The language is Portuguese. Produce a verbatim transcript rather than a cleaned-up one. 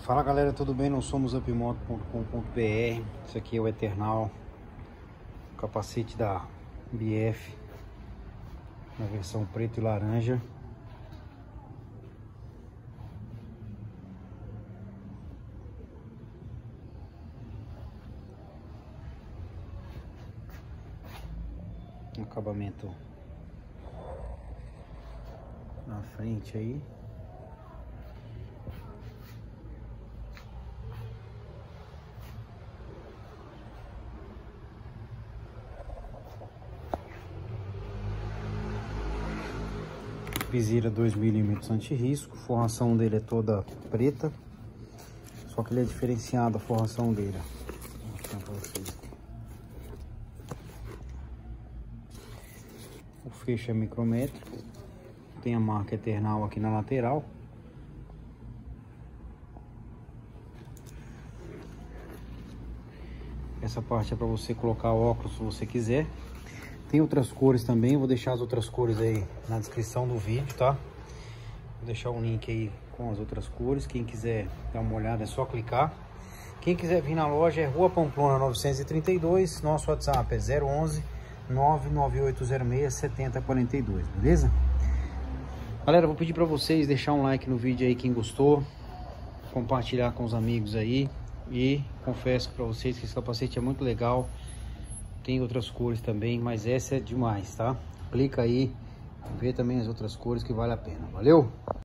Fala galera, tudo bem? Nós somos upmoto ponto com ponto br. Isso aqui é o Eternal, capacete da B F na versão preto e laranja. Acabamento na frente aí. Viseira dois milímetros anti-risco, forração dele é toda preta, só que ele é diferenciado a forração dele. Vou mostrar pra vocês. O fecho é micrométrico, tem a marca Eternal aqui na lateral. Essa parte é para você colocar óculos se você quiser. Tem outras cores também, vou deixar as outras cores aí na descrição do vídeo, tá? Vou deixar um link aí com as outras cores, quem quiser dar uma olhada é só clicar. Quem quiser vir na loja é Rua Pamplona novecentos e trinta e dois, nosso WhatsApp é zero onze, nove nove oito zero seis, sete zero quatro dois, beleza? Galera, vou pedir pra vocês deixar um like no vídeo aí quem gostou, compartilhar com os amigos aí, e confesso pra vocês que esse capacete é muito legal. Tem outras cores também, mas essa é demais, tá? Clica aí, vê também as outras cores que vale a pena. Valeu?